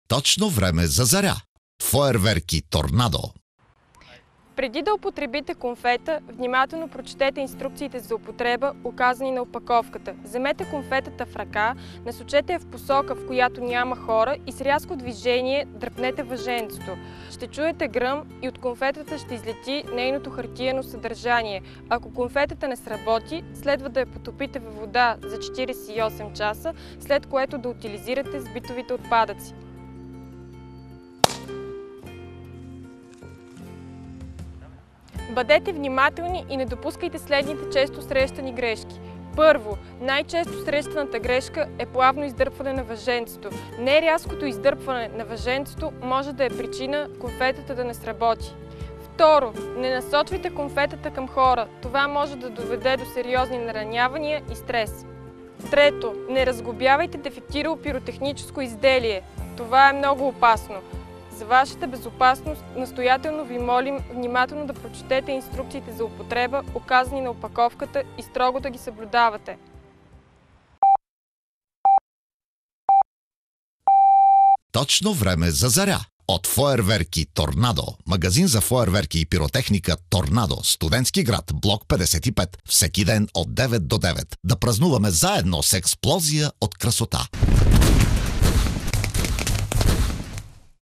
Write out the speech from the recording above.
Точно време за заря. Фойерверки Торнадо. Преди да употребите конфета, внимателно прочетете инструкциите за употреба, указани на опаковката. Вземете конфетата в ръка, насочете я в посока, в която няма хора и с рязко движение дръпнете въженцето. Ще чуете гръм и от конфетата ще излети нейното хартиено съдържание. Ако конфетата не сработи, следва да я потопите във вода за 48 часа, след което да утилизирате с битовите отпадъци. Бъдете внимателни и не допускайте следните често срещани грешки. Първо, най-често срещаната грешка е плавно издърпване на въженцето. Нерязкото издърпване на въженцето може да е причина конфетата да не сработи. Второ, не насочвайте конфетата към хора. Това може да доведе до сериозни наранявания и стрес. Трето, не разглобявайте дефектирало пиротехническо изделие. Това е много опасно. За вашата безопасност, настоятелно ви молим внимателно да прочетете инструкциите за употреба, указани на опаковката и строго да ги съблюдавате. Точно време за заря. От Фойерверки Торнадо. Магазин за фойерверки и пиротехника Торнадо. Студентски град, блок 55. Всеки ден от 9 до 9. Да празнуваме заедно с експлозия от красота.